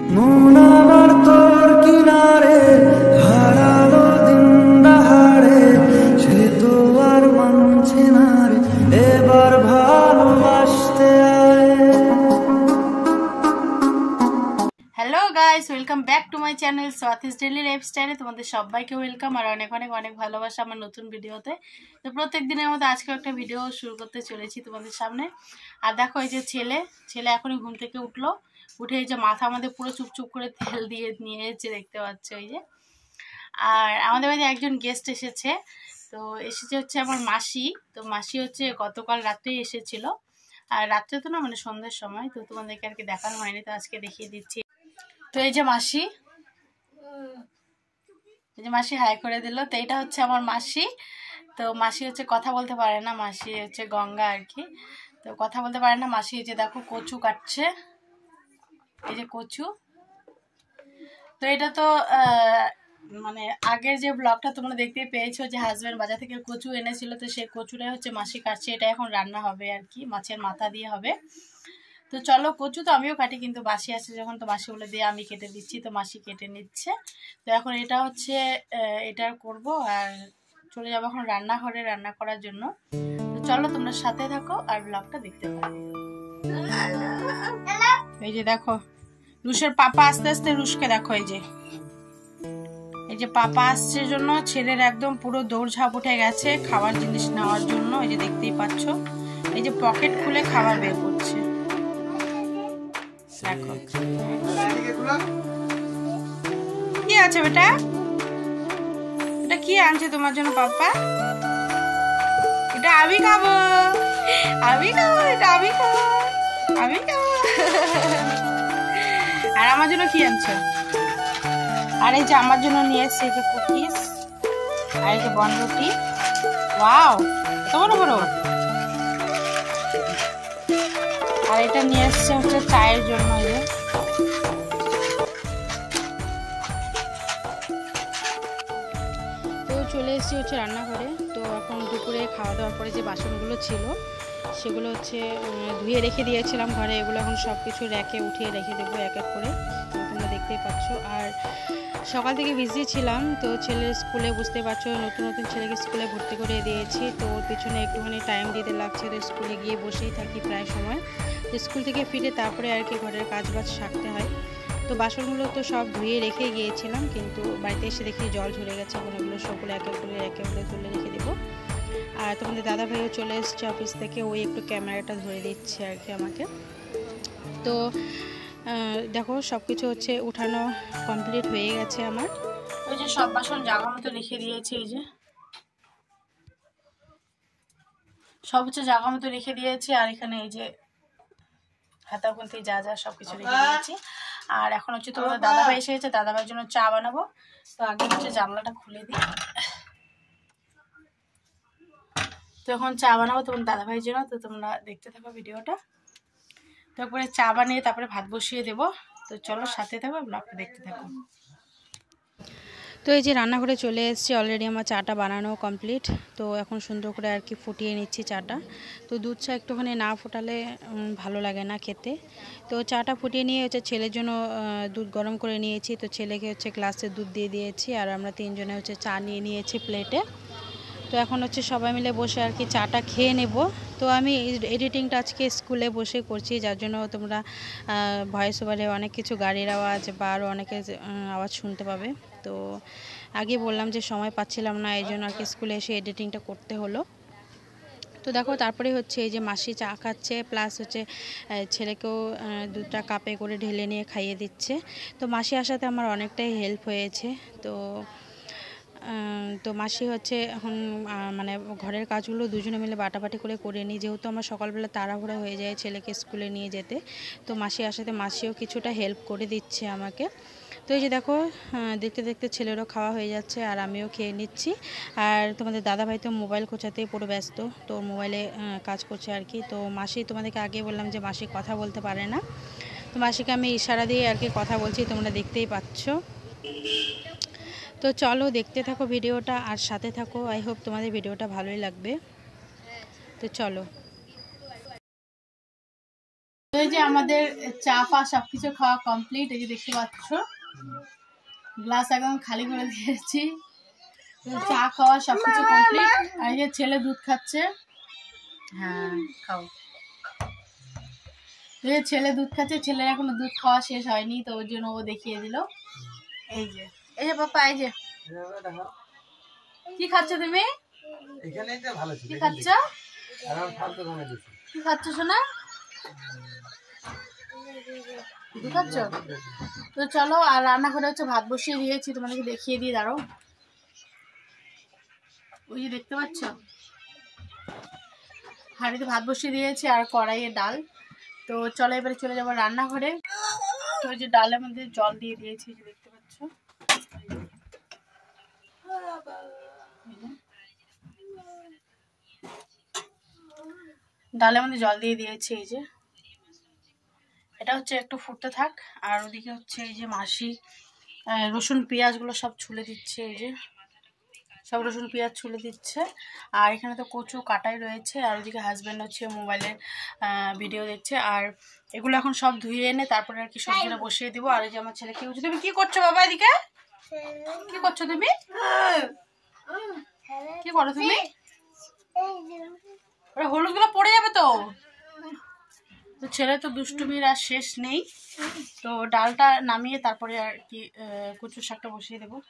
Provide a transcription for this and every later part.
মন আমার তোর কিনারে হারালো দিন দাহাড়ে, সে তো আর মানছে না রে, এবার ভালোবাসতে আয়। Hello guys, welcome back to my channel Swati's daily লাইফস্টাইলে। তোমাদের সবাইকে ওয়েলকাম আর অনেক অনেক অনেক ভালোবাসা আমার নতুন ভিডিওতে। তো প্রত্যেক দিনের মতো আজকে একটা ভিডিও শুরু করতে চলেছি তোমাদের সামনে। আর দেখো এই যে ছেলে এখনই ঘুম থেকে উঠলো, উঠে এই যে মাথা আমাদের পুরো চুপচুপ করে তেল দিয়ে নিয়ে এসেছে, দেখতে পাচ্ছ এই যে। আর আমাদের বাড়িতে একজন গেস্ট এসেছে, তো এসেছে হচ্ছে আমার মাসি। তো মাসি হচ্ছে গতকাল রাত্রেই এসেছিল, আর রাত্রে তো না মানে সন্ধ্যের সময়, তো তোমাদেরকে আর কি দেখানো হয়নি, তো আজকে দেখিয়ে দিচ্ছি। তো এই যে মাসি, হাই করে দিল। তো এটা হচ্ছে আমার মাসি। তো মাসি হচ্ছে কথা বলতে পারে না, মাসি হচ্ছে গঙ্গা আর কি, তো কথা বলতে পারে না। মাসি এই যে দেখো কচু কাটছে, এই যে কচু। তো এটা তো মানে আগের যে ব্লগটা তোমরা দেখতে পেয়েছো যে হাজব্যান্ড বাজার থেকে কচু এনেছিল, তো সেই কচুটাই হচ্ছে মাসি কাটছে। এটা এখন রান্না হবে আর কি, মাছের মাথা দিয়ে হবে। তো চলো, কচু তো আমিও কাটি, কিন্তু মাসি আছে যখন তো মাসি বলে দিয়ে আমি কেটে দিচ্ছি, তো মাসি কেটে নিচ্ছে। তো এখন এটা হচ্ছে এটা করব, আর চলে যাবো এখন রান্নাঘরে রান্না করার জন্য। তো চলো তোমরা সাথে থাকো আর ব্লগটা দেখতে পারো। এই যে দেখো রুশের পাপা আস্তে আস্তে, রুশকে দেখো এই যে পাপা আসছে জন্য ছেলের একদম পুরো দৌড়ঝাঁপ উঠে গেছে খাবার জিনিস নেওয়ার জন্য। এই যে দেখতেই পাচ্ছ, এই যে পকেট খুলে খাবার বের করছে। দেখো কি আছে বেটা, এটা কি আনছে তোমার জন্য পাপা? এটা আমি খাবো, এটা আমি খাবো। আর আমার জন্য কি আনছো? আর এই যে আমার জন্য নিয়ে এসছে এই যে কুকিজ, আর এই যে বনরুটি। ওয়াও, এত বড় বড়। আর এটা নিয়ে এসছে হচ্ছে চায়ের জন্য। তো চলে এসেছি হচ্ছে রান্নাঘরে। তো এখন দুপুরে খাওয়া দাওয়ার পরে যে বাসনগুলো ছিল সেগুলো হচ্ছে ধুয়ে রেখে দিয়েছিলাম ঘরে, এগুলো এখন সব কিছু র্যাকে উঠিয়ে রেখে দেবো এক এক করে, তোমরা দেখতেই পাচ্ছ। আর সকাল থেকে বিজি ছিলাম, তো ছেলের স্কুলে বুঝতে পারছো নতুন নতুন ছেলেকে স্কুলে ভর্তি করে দিয়েছি, তো ওর পিছনে একটুখানি টাইম দিতে লাগছে। তো স্কুলে গিয়ে বসেই থাকি প্রায় সময়, তো স্কুল থেকে ফিরে তারপরে আর কি ঘরের কাজ বাজ সারতে হয়। তো বাসনগুলো তো সব ধুয়ে রেখে গিয়েছিলাম, কিন্তু বাড়িতে এসে দেখি জল ঝরে গেছে, এখন এগুলো সবগুলো এক এক করে তুলে রেখে দেবো। আর তোমাদের দাদা ভাইও চলে এসছে অফিস থেকে, ওই একটু ক্যামেরাটা ধরে দিচ্ছে আর কি আমাকে। তো দেখো সব কিছু হচ্ছে উঠানো কমপ্লিট হয়ে গেছে আমার। ওই যে সব বাসন জায়গা মতো রেখে দিয়েছি, এই যে সব হচ্ছে জায়গা মতো রেখে দিয়েছি। আর এখানে এই যে হাতা খুলতে যা যা সবকিছু রেখে দিয়েছি। আর এখন হচ্ছে তোমাদের দাদা ভাই এসে গেছে, দাদা ভাইয়ের জন্য চা বানাবো। তো আগে হচ্ছে জানলাটা খুলে দিই। তো এখন চা বানাবো তোমার দাদা ভাইয়ের জন্য, তো তোমরা দেখতে থাকো ভিডিওটা। তারপরে চা বানিয়ে তারপরে ভাত বসিয়ে দেবো। তো চলো সাথে থাকো, ব্লগটা দেখতে থাকো। তো এই যে রান্নাঘরে চলে এসেছি, অলরেডি আমার চাটা বানানো কমপ্লিট। তো এখন সুন্দর করে আর কি ফুটিয়ে নিচ্ছি চাটা। তো দুধ চা একটুখানি না ফোটালে ভালো লাগে না খেতে। তো চাটা ফুটিয়ে নিয়ে হচ্ছে ছেলের জন্য দুধ গরম করে নিয়েছি। তো ছেলেকে হচ্ছে গ্লাসে দুধ দিয়ে দিয়েছি, আর আমরা তিনজনে হচ্ছে চা নিয়ে নিয়েছি প্লেটে। তো এখন হচ্ছে সবাই মিলে বসে আর কি চাটা খেয়ে নেব। তো আমি এডিটিংটা আজকে স্কুলে বসে করছি, যার জন্য তোমরা ভয়েস ওভারে অনেক কিছু গাড়ির আওয়াজ বা আরও অনেকের আওয়াজ শুনতে পাবে। তো আগে বললাম যে সময় পাচ্ছিলাম না, এই জন্য আর কি স্কুলে এসে এডিটিংটা করতে হলো। তো দেখো তারপরে হচ্ছে এই যে মাসি চা খাচ্ছে, প্লাস হচ্ছে ছেলেকেও দুধটা কাপে করে ঢেলে নিয়ে খাইয়ে দিচ্ছে। তো মাসি আসাতে আমার অনেকটাই হেল্প হয়েছে। তো মাসি হচ্ছে এখন মানে ঘরের কাজগুলো দুজনে মিলে বাটাবাটি করে নিই, যেহেতু আমার সকালবেলা তাড়াহুড়ো হয়ে যায় ছেলেকে স্কুলে নিয়ে যেতে। তো মাসি আসাতে মাসিও কিছুটা হেল্প করে দিচ্ছে আমাকে। তো এই যে দেখো দেখতে দেখতে ছেলেরও খাওয়া হয়ে যাচ্ছে, আর আমিও খেয়ে নিচ্ছি। আর তোমাদের দাদাভাই তো মোবাইল খোঁচাতেই পুরো ব্যস্ত, তো মোবাইলে কাজ করছে আর কি। তো মাসি, তোমাদেরকে আগে বললাম যে মাসি কথা বলতে পারে না, তো মাসিকে আমি ইশারা দিয়ে আর কি কথা বলছি, তোমরা দেখতেই পাচ্ছ। তো চলো দেখতে থাকো ভিডিওটা আর সাথে থাকো, আই হোপ তোমাদের ভিডিওটা ভালোই লাগবে। তো চলো। তো এই যে আমাদের চা ফা সবকিছু খাওয়া কমপ্লিট। এই যে দেখতে পাচ্ছ গ্লাস একদম খালি করে দিয়েছি। চা খাওয়া সবকিছু কমপ্লিট। আর এই যে ছেলে দুধ খাচ্ছে। হ্যাঁ খাও। ছেলে দুধ খাচ্ছে, ছেলের এখনো দুধ খাওয়া শেষ হয়নি, তো ওর জন্য ও দেখিয়ে দিল। এই যে পাপা, এই যে কি খাচ্ছ তুমি? কি খাচ্ছ? কি খাচ্ছ সোনা? দুধ খাচ্ছ? তো চলো, আর রান্নাঘরে হচ্ছে ভাত বসিয়ে দিয়েছি, তোমাদেরকে দেখিয়ে দিয়ে দাঁড়াও। ওই যে দেখতে পাচ্ছ হাঁড়িতে ভাত বসিয়ে দিয়েছি আর কড়াইয়ে ডাল। তো চলো এবারে চলে যাবো রান্নাঘরে। তো ওই যে ডালের মধ্যে জল দিয়ে দিয়েছি, যে দেখতে পাচ্ছ। ডালের মধ্যে জল দিয়ে দিয়েছি। এই যে এটা হচ্ছে একটু ফুটতে থাক। আর ওদিকে হচ্ছে এই যে মাসি রসুন পেঁয়াজগুলো সব ছুলে দিচ্ছে। এই যে সব রসুন পেঁয়াজ ছুলে দিচ্ছে। আর এখানে তো কচু কাটাই রয়েছে। আর ওদিকে হাজব্যান্ড হচ্ছে মোবাইলে ভিডিও দেখছে। আর এগুলো এখন সব ধুয়ে এনে তারপরে আর কি সবজিটা বসিয়ে দিব। আর এই যে আমার ছেলে কি করছে? তুমি কি করছো বাবা? এদিকে কি করছো তুমি? কি করো তুমি? হলুদগুলো পড়ে যাবে তো। ছেলে তো দুষ্টুমির আর শেষ নেই। তো ডালটা নামিয়ে তারপরে আর কি কচুর শাকটা বসিয়ে দেবো।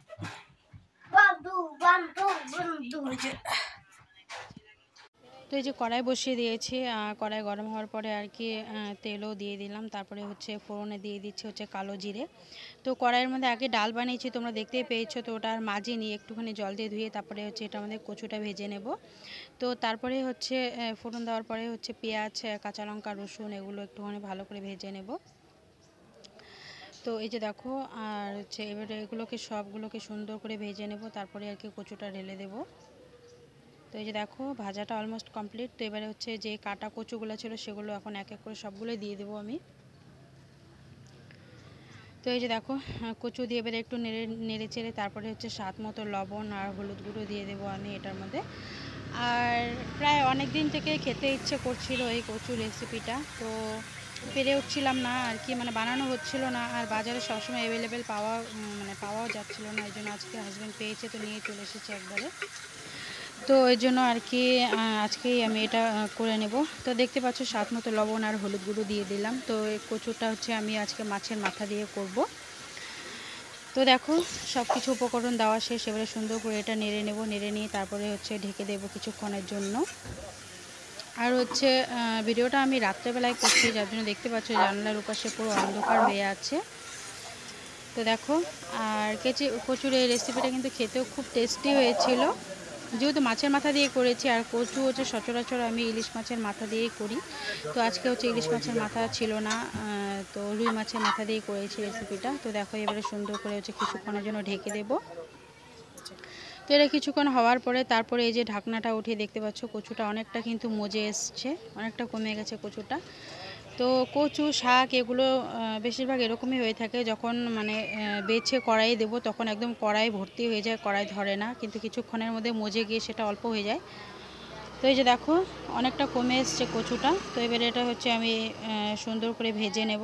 তো এই যে কড়াই বসিয়ে দিয়েছি। কড়াই গরম হওয়ার পরে আর কি তেলও দিয়ে দিলাম। তারপরে হচ্ছে ফোড়নে দিয়ে দিচ্ছি হচ্ছে কালো জিরে। তো কড়াইয়ের মধ্যে আগে ডাল বানিয়েছি, তোমরা দেখতেই পেয়েছো। তো ওটা আর মাঝে নিয়ে একটুখানি জল দিয়ে ধুয়ে তারপরে হচ্ছে এটা আমাদের কচুটা ভেজে নেব। তো তারপরে হচ্ছে ফোড়ন দেওয়ার পরে হচ্ছে পেঁয়াজ, কাঁচা লঙ্কা, রসুন এগুলো একটুখানি ভালো করে ভেজে নেব। তো এই যে দেখো, আর হচ্ছে এবারে এগুলোকে সবগুলোকে সুন্দর করে ভেজে নেব। তারপরে আর কি কচুটা ঢেলে দেব। তো এই যে দেখো ভাজাটা অলমোস্ট কমপ্লিট। তো এবারে হচ্ছে যে কাটা কচুগুলো ছিল সেগুলো এখন এক এক করে সবগুলো দিয়ে দেবো আমি। তো এই যে দেখো কচু দিয়ে এবারে একটু নেড়ে চেড়ে তারপরে হচ্ছে স্বাদ মতো লবণ আর হলুদ গুঁড়ো দিয়ে দেবো আমি এটার মধ্যে। আর প্রায় অনেক দিন থেকে খেতে ইচ্ছে করছিল এই কচু রেসিপিটা, তো পেরে উঠছিলাম না আর কি, মানে বানানো হচ্ছিল না। আর বাজারে সবসময় অ্যাভেলেবেল পাওয়াও যাচ্ছিল না। এই জন্য আজকে হাজব্যান্ড পেয়েছে, তো নিয়ে চলে এসেছে একবারে। তো এই জন্য আর কি আজকেই আমি এটা করে নেব। তো দেখতে পাচ্ছ স্বাদ মতো লবণ আর হলুদ গুঁড়ো দিয়ে দিলাম। তো এই কচুটা হচ্ছে আমি আজকে মাছের মাথা দিয়ে করব। তো দেখো সব কিছু উপকরণ দেওয়া শেষ। এবারে সুন্দর করে এটা নেড়ে নেব। নেড়ে নিয়ে তারপরে হচ্ছে ঢেকে দেবো কিছুক্ষণের জন্য। আর হচ্ছে ভিডিওটা আমি রাত্রেবেলায় করছি, যার জন্য দেখতে পাচ্ছ জানলার ওপাশে পুরো অন্ধকার হয়ে আছে। তো দেখো, আর কচুর এই রেসিপিটা কিন্তু খেতেও খুব টেস্টি হয়েছিল, যেহেতু মাছের মাথা দিয়ে করেছি। আর কচু হচ্ছে সচরাচর আমি ইলিশ মাছের মাথা দিয়েই করি। তো আজকে হচ্ছে ইলিশ মাছের মাথা ছিল না, তো রুই মাছের মাথা দিয়ে করেছি রেসিপিটা। তো দেখো এবারে সুন্দর করে হচ্ছে কিছুক্ষণের জন্য ঢেকে দেবো। তো এটা কিছুক্ষণ হওয়ার পরে তারপরে এই যে ঢাকনাটা উঠিয়ে দেখতে পাচ্ছ কচুটা অনেকটা কিন্তু মজে এসছে, অনেকটা কমে গেছে কচুটা। তো কচু শাক এগুলো বেশিরভাগ এরকমই হয়ে থাকে, যখন মানে বেছে কড়াই দেবো তখন একদম কড়াই ভর্তি হয়ে যায়, কড়াই ধরে না, কিন্তু কিছুক্ষণের মধ্যে মজে গিয়ে সেটা অল্প হয়ে যায়। তো এই যে দেখো অনেকটা কমে এসছে কচুটা। তো এবারে এটা হচ্ছে আমি সুন্দর করে ভেজে নেব।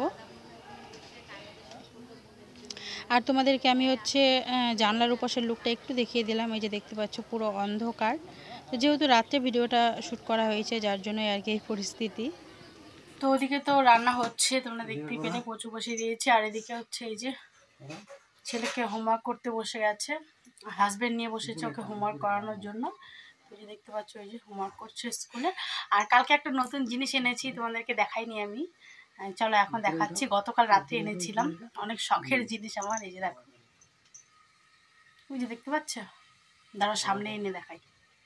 আর তোমাদেরকে আমি হচ্ছে জানলার উপাশের লুকটা একটু দেখিয়ে দিলাম। এই যে দেখতে পাচ্ছ পুরো অন্ধকার। তো যেহেতু রাত্রে ভিডিওটা শ্যুট করা হয়েছে, যার জন্যই আর কি এই পরিস্থিতি। তো ওদিকে তো রান্না হচ্ছে, তোমরা দেখতেই পেলে কচু বসিয়ে দিয়েছি। আর এদিকে হচ্ছে এই যে ছেলেকে হোমওয়ার্ক করতে বসে গেছে, হাজব্যান্ড নিয়ে বসেছে ওকে হোমওয়ার্ক করানোর জন্য। তো যে দেখতে পাচ্ছ এই যে হোমওয়ার্ক করছে স্কুলে। আর কালকে একটা নতুন জিনিস এনেছি, তোমাদেরকে দেখাইনি আমি, চলো এখন দেখাচ্ছি। গতকাল রাতে এনেছিলাম, অনেক শখের জিনিস আমার। এই যে দেখো, ওই যে দেখতে পাচ্ছ, দাঁড়াও সামনে এনে দেখাই।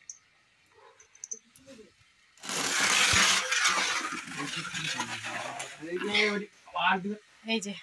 এই যে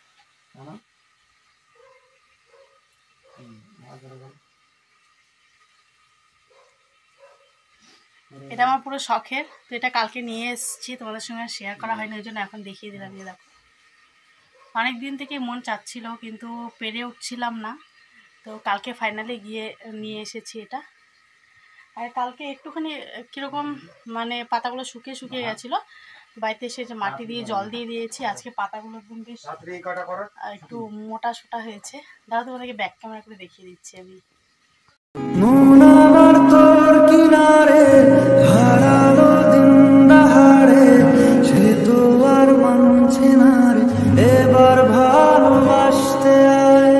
এটা আমার পুরো শখের। তো এটা কালকে নিয়ে এসেছি, তোমাদের সঙ্গে শেয়ার করা হয়নি, ওই জন্য এখন দেখিয়ে দিলাম। যে দেখো অনেক দিন থেকে মন চাচ্ছিল কিন্তু পেরে উঠছিলাম না, তো কালকে ফাইনালি গিয়ে নিয়ে এসেছি এটা। আর কালকে একটুখানি কীরকম মানে পাতাগুলো শুকিয়ে গেছিলো, বাড়িতে এসে যে মাটি দিয়ে জল দিয়ে দিয়েছি। আজকে পাতাগুলো একদম বেশ একটু মোটা সোটা হয়েছে। দাদা তোমাদেরকে ব্যাক ক্যামেরা করে দেখিয়ে দিচ্ছি আমি। মন আমার তোর কিনারে হারালো দিন দাহাড়ে, সে তো আর মানছে না রে, এবার ভালোবাসতে আয়।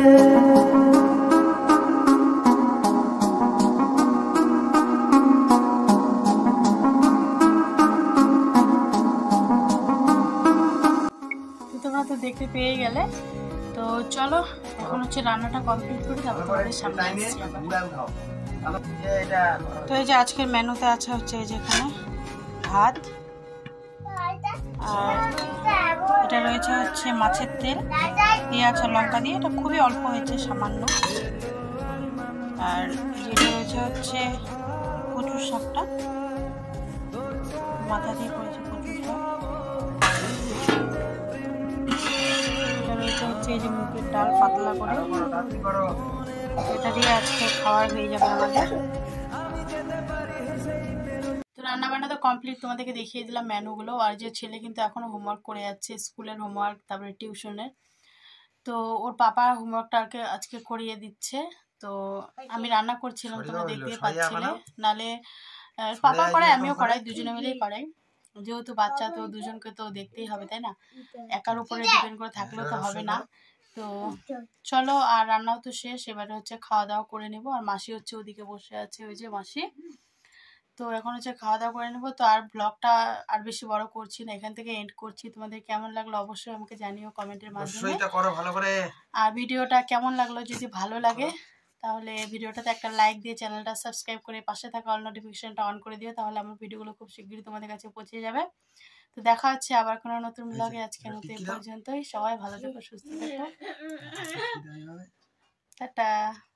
তোমরা তো দেখতে পেয়ে গেলে। তো চলো এখন হচ্ছে রান্নাটা কমপ্লিট করি, তারপর তোমাদের সামনে আসছি আবার। তো এই যে আজকের মেনুতে আছে হচ্ছে এই যে এখানে ভাত, আর এটা রয়েছে হচ্ছে মাছের তেল, পেঁয়াজ আর লঙ্কা দিয়ে, এটা খুবই অল্প হয়েছে সামান্য। আর যেটা রয়েছে হচ্ছে কচুর শাকটা, মাথা দিয়ে করেছে কচুর শাক। এটা রয়েছে হচ্ছে এই যে মুগের ডাল পাতলা করে, এটা দিয়ে আজকে খাওয়ার হয়ে যাবে আমাদের। তো রান্না বান্না তো কমপ্লিট, তোমাদেরকে দেখিয়ে দিলাম মেনুগুলো। আর যে ছেলে কিন্তু এখনো হোমওয়ার্ক করে যাচ্ছে, স্কুলের হোমওয়ার্ক তারপরে টিউশনের। তো ওর পাপা হোমওয়ার্কটা আজকে করিয়ে দিচ্ছে। তো আমি রান্না করছিলাম, তোমরা দেখতে পাচ্ছিলে। নালে পাপা করাই আমিও করাই, দুজনে মিলেই করাই, যেহেতু বাচ্চা তো দুজনকে তো দেখতেই হবে, তাই না? একার উপরে ডিপেন্ড করে থাকলেও তো হবে না। তো চলো, আর রান্নাও তো শেষ, এবারে হচ্ছে খাওয়া দাওয়া করে নেবো। আর মাসি হচ্ছে ওদিকে বসে আছে, ওই যে মাসি। তো এখন হচ্ছে খাওয়া দাওয়া করে নেবো। তো আর ব্লগটা আর বেশি বড় করছি না, এখান থেকে এন্ড করছি। তোমাদের কেমন লাগলো অবশ্যই আমাকে জানিও কমেন্টের মাধ্যমে। আর ভিডিওটা কেমন লাগলো, যদি ভালো লাগে তাহলে ভিডিওটাতে একটা লাইক দিয়ে চ্যানেলটা সাবস্ক্রাইব করে পাশে থাকা অল নোটিফিকেশনটা অন করে দিও, তাহলে আমার ভিডিওগুলো খুব শীঘ্রই তোমাদের কাছে পৌঁছে যাবে। তো দেখা হচ্ছে আবার কোনো নতুন ব্লগে। আজকের মতো এই পর্যন্তই। সবাই ভালো থেকো, সুস্থ থেকো, টাটা।